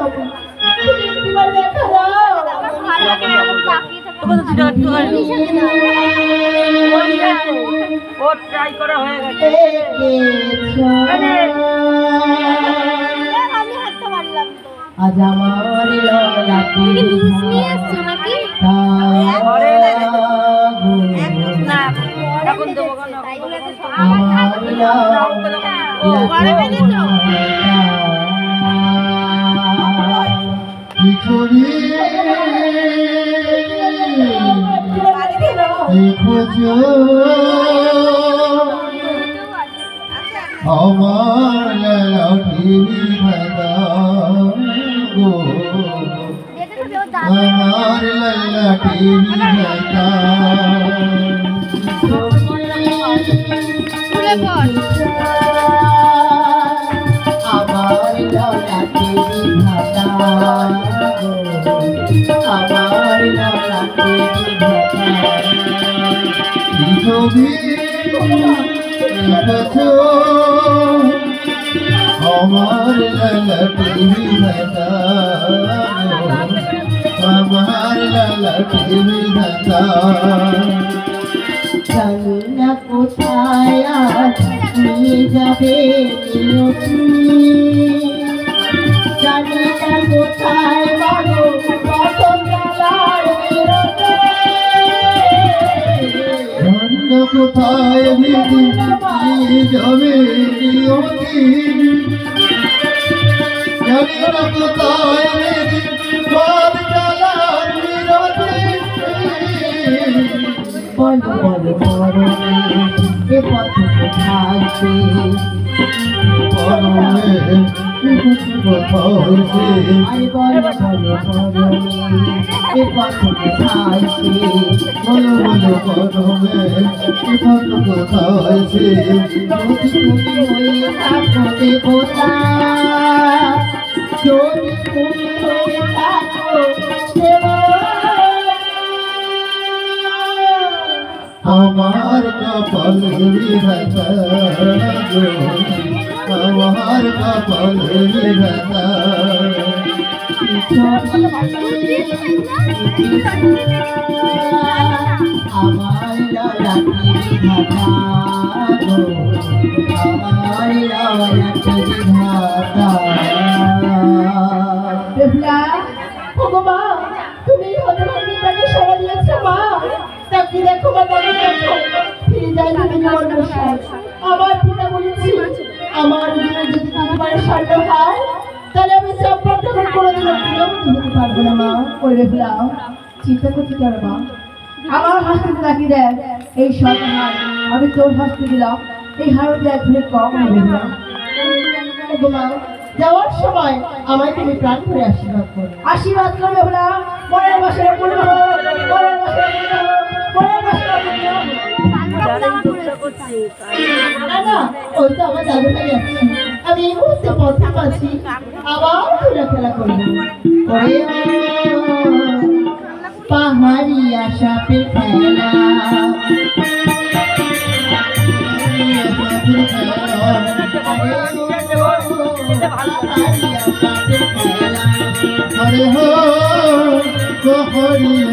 আজ আমার আমার লাঠি ভাদা গো আমার লাঠি ভাদা আমার লাঠি ভাদা আমার লাঠি ভাদা ছবি আমার লালটি ভাতা আমার লালটি ভাতা জানি না কোথায় নিয়ে যাবে জানি না কোথায় বলো কোথায় যাবে জানি না কোথায় বলো বলো বলো এ পথ কোথায় আরে বলো বলো বলো এ পথ কোথায় বলো বলো বলো এ পথ কোথায় তুমি হয়ে থাকো দেবতা যদি তুমি হয়ে থাকো আমার কপাল বিধাতা আমার কপাল বিধাতা আমার লাঠি বিধাতা আমার লাঠি বিধাতা দেবলা ভগবা তুমি হতভাগিনীটাকে সারা দিয়েছ মা তাকে দেখো মা তাকে দেখো ফিরে যাই তুমি আমার বসায় আমার পিতা বলেছি আমার জীবনে যদি তোমার স্বর্ণ হয় তাহলে আমি সম্পর্ক কোনোদিন বিলম্ব হতে পারবো না মা করে ফেলাও চিন্তা করতে পারো মা আমার হাসতে তাকিয়ে দেয় এই স্বর্ণ হার আমি তোর হাসতে দিলাম এই হারও দেয় তুমি কম হবে না মা যাওয়ার সময় আমায় তুমি প্রাণ করে আশীর্বাদ করবে বলা পরের বছরে পূর্ণ পরের বছরে পরের বছরে ওই তো আমার দাদু ভাই আছে আমি এই মুহূর্তে পথে পাচ্ছি আবার ঘোরাফেরা করবো পাহাড়ি আশাপে ফেলা अरे हो हरी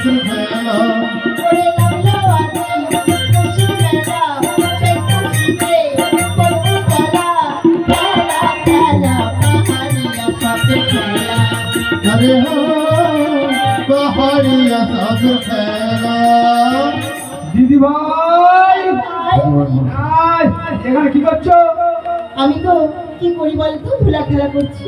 अरे हो पहाड़िया सब खेला दीदी भाई এখানে কি করছো আমি তো কি করি বলতো ধুলা খেলা করছি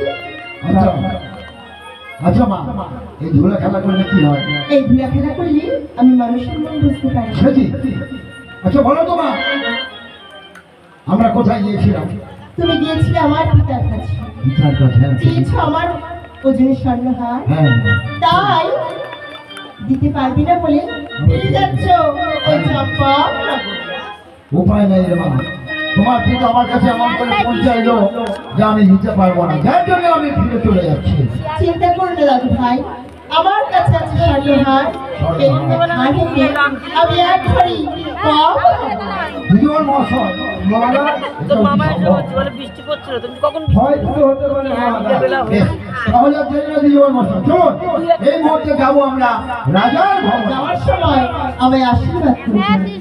আচ্ছা মা এই ধুলা খেলা করলে কি হয় এই ধুলা খেলা করলে আমি মানুষের মন বুঝতে পারি সেটি আচ্ছা বলো তো মা আমরা কোথায় গিয়েছিলাম তুমি গিয়েছিলে আমার পিতার কাছে পিতার কাছে দিয়েছো আমার ওজনের স্বর্ণহার তাই দিতে পারবি না বলে ফিরে যাচ্ছ ওই চম্পা উপায় নাই রে মা তোমার পিতা আমার কাছে এমন করে পৌঁছাইলো যে আমি দিতে পারবো না যার জন্য আমি ফিরে চলে যাচ্ছি চিন্তা করো না দাদু ভাই আমার কাছে আছে স্বর্ণহার আমি এক ঘড়ি জীবন মহাশয় মহারাজ তোর মামা এসে বলছে বলে বৃষ্টি পড়ছিল তুমি কখন হয়তো হতে পারে মহারাজ বেলা হয়ে গেছে। তাহলে জেনে জীবন মহাশয় চলুন এই মুহূর্তে যাবো আমরা রাজার ভবন যাওয়ার সময় আমি আশীর্বাদ করি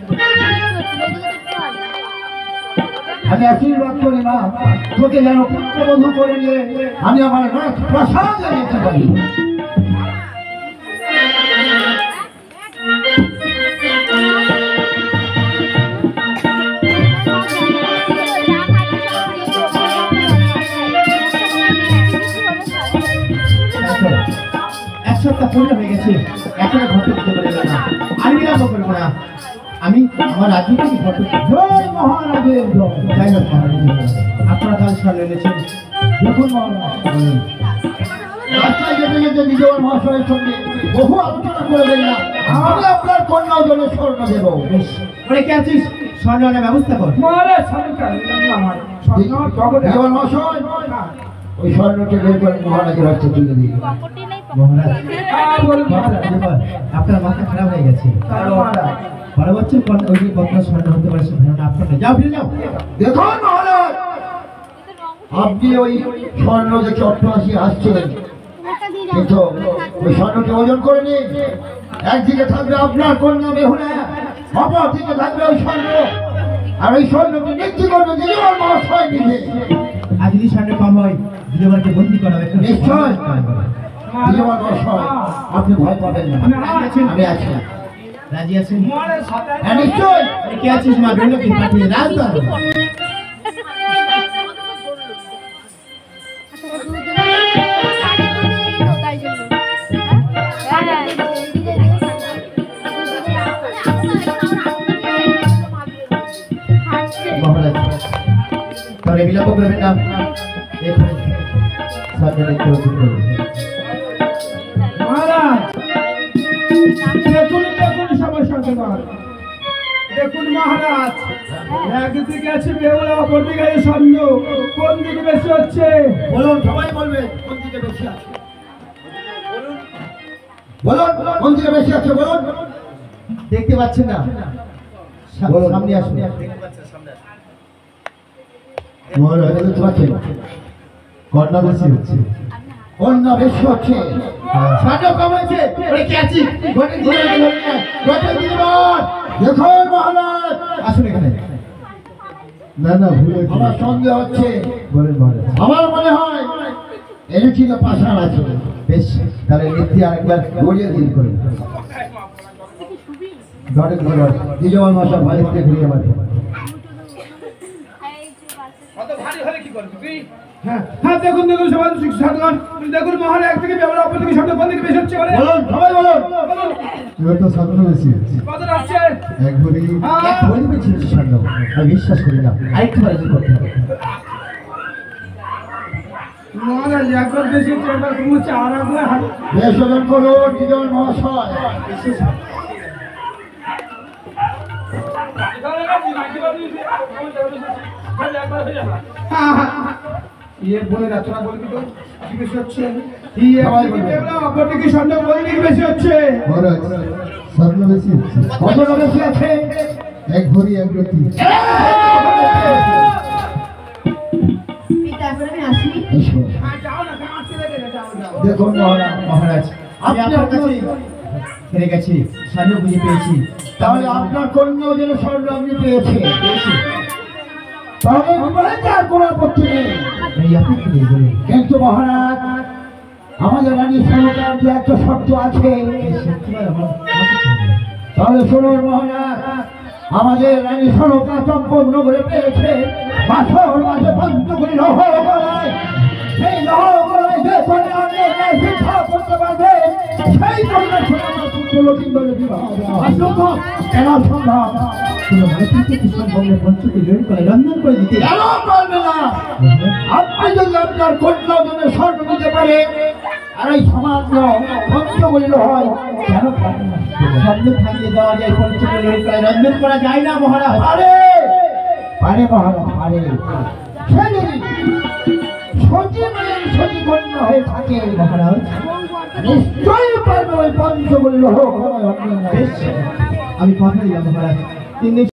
আমি আশীর্বাদ করি মা তোকে যেন পুত্রবধূ করে নিয়ে আমি আমার রাজ প্রাসাদে যেতে পারি এক সপ্তাহ পূর্ণ হয়ে গেছে এখনো ঘটে দিতে পারলাম না আর বিলম্ব করবো না আমি আমার রাজ্য থেকে ঘটে জয় মহারাজের জয়। যাই হোক মহারাজ আপনারা কাল সামনে এনেছেন দেখুন মহারাজ রাস্তায় যেতে যেতে বিজয় মহাশয়ের সঙ্গে বহু আলোচনা করে দিলাম আমি আপনার কন্যা জলে স্বর্ণ দেব বেশ ওরে কে আছিস স্বর্ণ আনার ব্যবস্থা কর মহারাজ সরকার আমার স্বর্ণ জগতে বিজয় মহাশয় ওই স্বর্ণটি বের করে মহারাজের হস্তে তুলে দিই মহারাজ বলুন মহারাজ এবার আপনার মাথা খারাপ হয়ে গেছে মহারাজ 12 বছর পর ওই যে কত স্বর্ণ হতে পারে সে ধারণা আপনার নেই। যাও ফিরে যাও দেখুন মহারাজ আপনি ওই স্বর্ণ দেখে অট্টহাসি আসছেন কিন্তু ওই স্বর্ণটি ওজন করে নিন একদিকে থাকবে আপনার কন্যা বেহুলা অপর দিকে থাকবে ওই স্বর্ণ আর ওই স্বর্ণটি নিশ্চিত করবে বিজয় মহাশয় নিজে আর যদি স্বর্ণ কম হয় বিজয়বারকে বন্দি করা হবে নিশ্চয় বিজয় মহাশয় আপনি ভয় পাবেন না আমি আছি রাজি আছেন মহারাজ সাতাশ হ্যাঁ নিশ্চয় আরে কে আছিস মা বেরোলো কি পাঠিয়ে রাজদা মহারাজ তাহলে বিলম্ব করবেন না এখানে সামনে দেখতে হবে মহারাজ দেখুন দেখুন সবাই সচেতন দেখুন মহারাজ একদিকে আছে বেহুলা অপর দিকে আছে স্বর্ণ কোন দিকে বেশি হচ্ছে বলুন সবাই বলবে কোন দিকে বেশি আছে বলুন কোন দিকে বেশি আছে বলুন দেখতে পাচ্ছেন না বলুন। সামনে আসুন মহারাজ দেখতে পাচ্ছেন কন্যা বেশি হচ্ছে কন্যা বেশি হচ্ছে সাজো কমেছে ওরে কে আছি ঘটে দিয়ে ঘটে দিয়ে দেখুন মহারাজ আসুন এখানে না না ভুল হয়েছে আমার সন্দেহ হচ্ছে বলেন মহারাজ আমার মনে হয় এর ছিল পাশার আছে বেশ তাহলে নীতি আরেকবার গড়িয়ে দিন করে ঘটে ঘটে বিজয় মশা ভালিতে ঘুরিয়ে মারবে কত ভারী হলে কি করবি তুই হ্যাঁ হ্যাঁ দেখুন দেখুন সবাই সাধুগণ দেখুন মহারাজ একদিকে বেহুলা অপর দিকে স্বর্ণ কোন দিকে বেশি হচ্ছে বলে বলুন সবাই বলুন বলুন, এবার তো সাধারণ বেশি হচ্ছে কত আসছে এক ভরি হ্যাঁ। এক ভরি বেশি হচ্ছে স্বর্ণ আমি বিশ্বাস করি না আরেকটু বাড়ি করতে হবে মহারাজ একবার বেশি হচ্ছে একবার কমছে আর একবার হার বেশন করুন বিজয় মহাশয় ইয়ে বলে না তোরা বলবি তো কি বেশি হচ্ছে ইয়ে সবাই বলবে। অপর দিকে স্বর্ণ কোন দিকে বেশি হচ্ছে মহারাজ স্বর্ণ বেশি হচ্ছে কত বেশি আছে এক ভরি এক রতি তারপরে আমি আসি এসো। যাও না কাছে রেখে যাও যাও দেখুন মহারাজ মহারাজ আমি আপনি আপনার কাছে হেরে গেছি স্বর্ণ বুঝে পেয়েছি তাহলে আপনার কন্যা যেন স্বর্ণ আপনি পেয়েছে তাহলে বিবাহে আর কোনো আপত্তি নেই এই আপনাকে নিয়ে বলি কিন্তু মহারাজ আমাদের রানী সরকার যে একটা শর্ত আছে সত্যিকার আমার মাথা ছিল। তাহলে শুনুন মহারাজ আমাদের রানী সরকার সম্পূর্ণ করে পেয়েছে বাসর মাঝে পঞ্চগুলি লহ করায় সেই লহ করায় যে কন্যা অন্যের শিক্ষা করতে পারবে সেই কন্যার সঙ্গে আমার পুত্র লক্ষ্মীন্দরে বিবাহ দেওয়া অসম্ভব কেন সম্ভব কোনো মানুষকে কৃষ্ণ বঙ্গের পঞ্চকে জয়ী করে রন্ধন করে দিতে কেন পারবে না আপনি যদি আপনার কন্যা জন্য স্বর্ণ দিতে পারে আর এই সমাজ পঞ্চগুলি হয় কেন পারবে না স্বর্ণ থাকলে দেওয়া যায় পঞ্চকে জয়ী করে রন্ধন করা যায় না মহারাজ পারে পারে মহারাজ পারে সে যদি সজীবের সজীবন্য হয়ে থাকে মহারাজ নিশ্চয়ই পারবে ওই পঞ্চগুলি হোক বেশ আমি কথা দিলাম মহারাজ 3 দিন